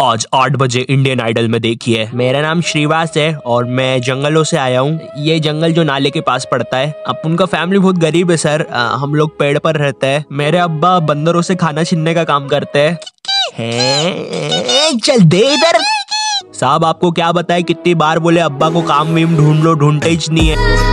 आज 8 बजे Indian idol में देखिए। मेरा नाम श्रीवास है और मैं जंगलों से आया हूँ। ये जंगल जो नाले के पास पड़ता है। अब उनका फैमिली बहुत गरीब है सर। हम लोग पेड़ पर रहते हैं। मेरे अब्बा बंदरों से खाना छीनने का काम करते हैं। चल दे इधर। साहब आपको क्या बताए, कितनी बार बोले अब्बा को काम वीम ढूंढ लो, ढूंढते ही नहीं है।